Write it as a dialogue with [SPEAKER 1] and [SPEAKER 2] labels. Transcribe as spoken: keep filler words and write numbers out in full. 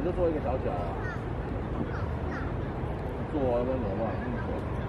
[SPEAKER 1] 就做一个小脚啊。做啊，要不然怎么办？那么久。